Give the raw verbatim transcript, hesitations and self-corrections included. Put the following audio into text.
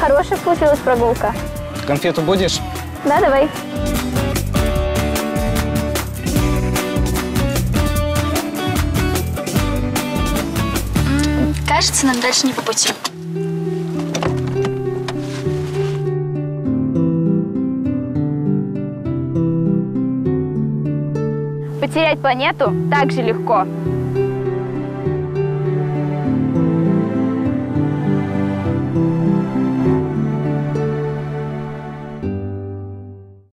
хорошая получилась прогулка. Конфету будешь? Да, давай. Кажется, нам дальше не по пути. Потерять планету так же легко.